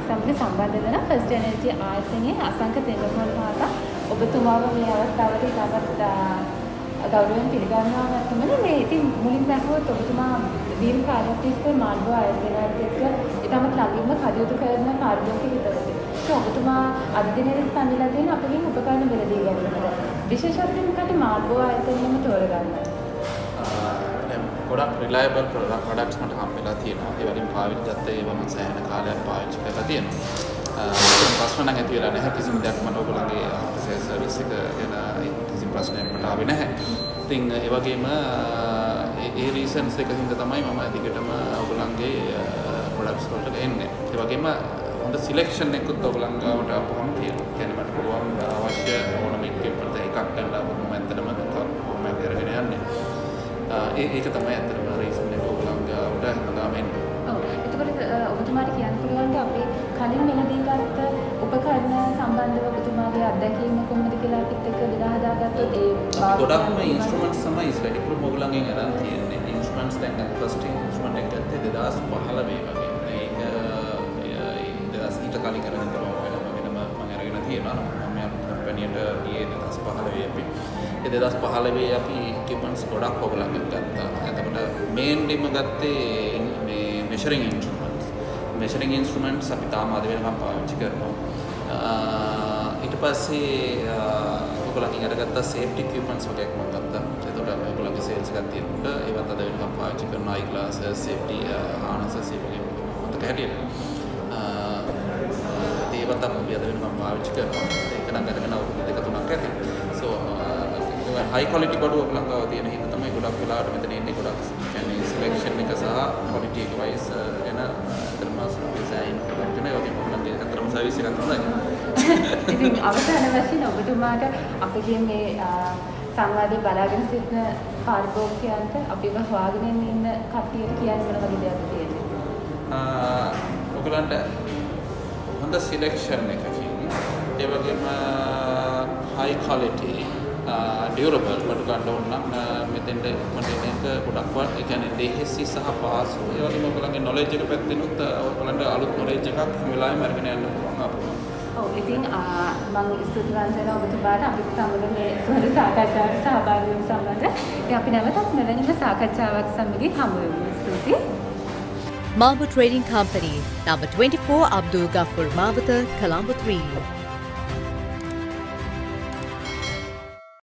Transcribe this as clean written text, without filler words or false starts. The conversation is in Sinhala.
සමග සම්බන්ධ වෙන First Energy ආයතනයේ Asanka Thennakoon මහතා ඔබතුමාව මේ අවස්ථාවේදී තවත් ගෞරවයෙන් පිළිගන්නවා තමයි මේ ඉතින් මුලින්ම අහුවොත් ඔබතුමා දීර්ඝ කාලයක් තිස්සේ Marlbo ආයතනයත් එක්ක ඊටමත් ළඟින්ම කටයුතු කරන කාර්යෝක හිතවතෙක්. ඒ ඔබතුමා අද දිනෙත් පන්විලා තියෙන අපගේ උපකරණ මිලදී ගැනීමට විශේෂත්වයෙන් මොකද Marlbo ආයතනයම තෝරගන්නවා. ගොඩක් රිලයබල් ප්‍රොඩක්ට්ස් මට හම්බෙලා තියෙනවා. ඒ වගේම පාවිච්චිත් ඒවම සෑහෙන කාලයක් පාවිච්චි කරලා තියෙනවා. ප්‍රශ්න නම් ඇති වෙලා නැහැ කිසිම දෙයක් මට ඔයගොල්ලන්ගේ ආෆ්ටර් සේල් සර්විස් එක ගැන කිසි ප්‍රශ්නයක් මට ආවේ නැහැ. ඉතින් ඒ වගේම ඒ රීසන්ස් එක හින්දා තමයි මම දිගටම ඔයගොල්ලන්ගේ ප්‍රොඩක්ට්ස් වලට එන්නේ. ඒ වගේම හොඳ සිලෙක්ෂන් එකකුත් ඔයගොල්ලන්ගාවට අපහම තියෙනවා. කියන්නේ මට පුළුවන් අවශ්‍ය ඕනම එකකට එකක් ගන්නලා මම ඇත්තටම මම කරගෙන යන්නේ. ඒක තමයි ඇත්තටම රීසන් එක ඔයගොල්ලන්ගාවට හදාගන්න එන්නේ. ඔව්. ඒකවල ඔබතුමාට කියන්න පුළුවන්ද අපි කලින් මෙලදී ගත්ත උපකරණ සම්බන්ධව ඔබතුමාගේ අත්දැකීම කොහොමද කියලා අපිත් එක්ක බෙදා හදාගත්තොත් ඒ ගොඩක්ම ඉන්ස්ට්‍රුමන්ට්ස් තමයි වැඩිපුරම ඔයගොල්ලන්ගෙන් අරන් තියෙන්නේ. ඉන්ස්ට්‍රුමන්ට්ස් දැන් ෆස්ට් ඉන්ස්ට්‍රුමන්ට් එක ගත්තේ 2015 වගේ. ඒක ඊට කලින් කරගෙන වෙනම මම අරගෙන තියෙනවා. මම කම්පැනියට ගියේ 2015 අපි. ඒ 2015 අපි ඉක්විප්මන්ට්ස් ගොඩක් ඔයගොල්ලන්ගෙන් ගත්තා. එතකොට මේන්ලිම ගත්තේ මේ මෙෂරින් ඉන්ස්ට්‍රුමන්ට්ස්. මෙෂරින් ඉන්ස්ට්‍රුමන්ට්ස් අපි තාම අද වෙනකම් පාවිච්චි කරනවා. ඊට පස්සේ ඔයගොල්ලන්ගෙන් අරගත්ත සේෆ්ටි ඉක්විප්මන්ට්ස් වගේක් මම ගත්තා. එතකොට ඔයගොල්ලන්ගේ සේල්ස් එකක් තියෙනකොට ඒවත් අද වෙනකම් පාවිච්චි කරනවා. අයි ග්ලාසස්, සේෆ්ටි harnesses ඒ වගේ මොකක්ද හැටියට. ඒවත් අපි අද වෙනකම් පාවිච්චි කරනවා. ඒක නම් අරගෙන අවුරුදු දෙක තුනක් ඇති. හයි ක්වොලිටි බඩු ඔයගොල්ලන්ගාව තියෙන හින්දා තමයි ගොඩක් වෙලාවට මෙතන ඉන්නේ ගොඩක් කියන්නේ සිලෙක්ෂන් එක සහ ක්වොලිටි එක වයිස් වෙන අතරම ඩිසයින් කරන ඒ වගේ ඔයගොල්ලන්ගේ අතරම සර්විස් එකක් තමයි. ඉතින් අවසාන වශයෙන් ඔබතුමාට අපගේ මේ සංවාදයේ බලාගෙන සිටින පාරිභෝගිකයන්ට අපිව හොයාගෙන ඉන්න කට්ටියට කියන්න මොන වගේ දෙයක්ද තියෙන්නේ? ඔයගොල්ලන්ට හොඳ සිලෙක්ෂන් එකකින් ඒ වගේම high quality durable බඩු ගන්න ඕන නම් මෙතෙන්ට මට මේක ගොඩක් වත් ඒ කියන්නේ දෙහෙසි සහ පාසු ඒ වගේම ඔයගොල්ලන්ගේ knowledge එක පැත්තෙනුත් ඔයගොල්ලන්ට අලුත් knowledge එකක් හැම වෙලාවෙම අරගෙන යන්න පුළුවන් අපිට. ඔව් ඉතින් මම ස්තුතිවන්ත වෙනවා ඔබතුමාට අපිත් සමග මේ සුවඳ සාකච්ඡාවට සහභාගී වීම සම්බන්ධ. ඉතින් අපි නැවතත් මෙවැනිම සාකච්ඡාවක් සමග හමු වෙමු. ස්තුතියි. Marlbo Trading Company, number 24 Abdul Ghaffur Mawatha, Colombo 3.